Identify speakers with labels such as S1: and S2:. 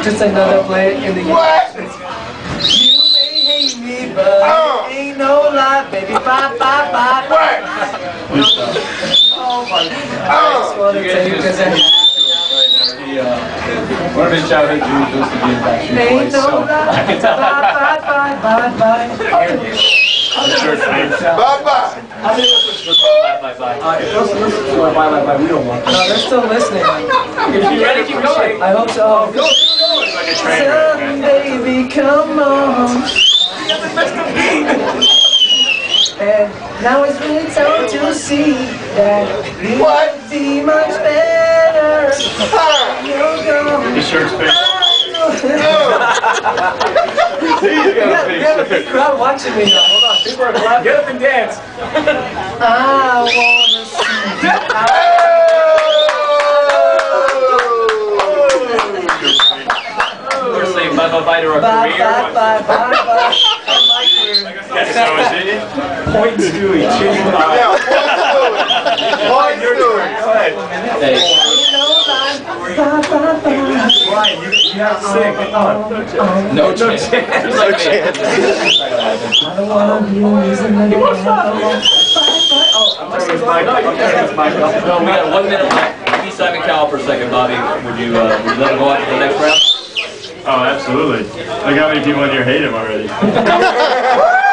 S1: Just another play in the
S2: What?
S1: You may hate me, but it ain't no lie, baby. Bye, bye, bye.
S2: What?
S1: Oh my God. I just wanted to tell you because I
S3: One of his childhood dreams was to be a Backstreet Boys,
S1: ain't no
S3: so
S1: lie.
S3: I can tell.
S1: Bye, bye, bye, bye, bye.
S2: Bye-bye.
S3: How many listeners for Bye Bye Bye?
S1: If those listen to our Bye Bye Bye, we don't want them. No, they're still listening.
S3: If you ready, keep going.
S1: I hope so.
S3: It's like a train wreck, man.
S1: Baby, come on. And now it's really time to see that you would be much better. You're gone.
S3: His shirt's big.
S1: We have a big crowd watching me now. Hold on. People are clapping.
S3: Get up and dance.
S1: I wanna see.
S3: We're saying bye bye bye to our
S1: Bye,
S3: career.
S1: bye, bye, bye, bye. My career.
S3: So is it? Point Stewie.
S2: Yeah, point Stewie.
S3: Go ahead. Hey.
S1: Ryan,
S3: You have to sing. Come on. No chance. No chance.
S1: I don't want to be losing the
S3: I'm turning his mic up. No, we got 1 minute left. Give me Simon Cowell for a second, Bobby. Would you let him go on to the next round?
S4: Oh, absolutely. Look how many people in here hate him already.